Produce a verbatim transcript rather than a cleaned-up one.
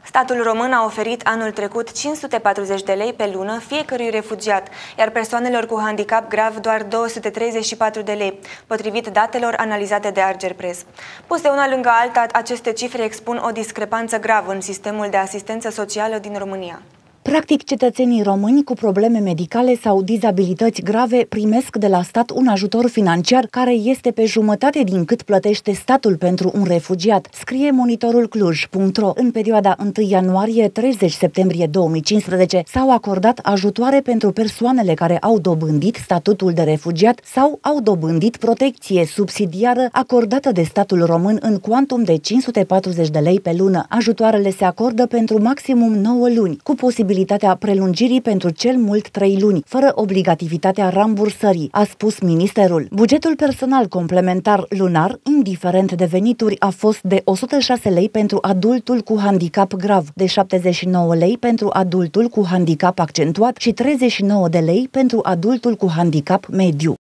Statul român a oferit anul trecut cinci sute patruzeci de lei pe lună fiecărui refugiat, iar persoanelor cu handicap grav doar două sute treizeci și patru de lei, potrivit datelor analizate de Argerpress. Puse una lângă alta, aceste cifre expun o discrepanță gravă în sistemul de asistență socială din România. Practic, cetățenii români cu probleme medicale sau dizabilități grave primesc de la stat un ajutor financiar care este pe jumătate din cât plătește statul pentru un refugiat, scrie monitorul cluj punct ro. În perioada întâi ianuarie - treizeci septembrie două mii cincisprezece s-au acordat ajutoare pentru persoanele care au dobândit statutul de refugiat sau au dobândit protecție subsidiară acordată de statul român în cuantum de cinci sute patruzeci de lei pe lună. Ajutoarele se acordă pentru maximum nouă luni, cu posibilitatea prelungirii pentru cel mult trei luni, fără obligativitatea rambursării, a spus ministerul. Bugetul personal complementar lunar, indiferent de venituri, a fost de o sută șase lei pentru adultul cu handicap grav, de șaptezeci și nouă lei pentru adultul cu handicap accentuat și treizeci și nouă de lei pentru adultul cu handicap mediu.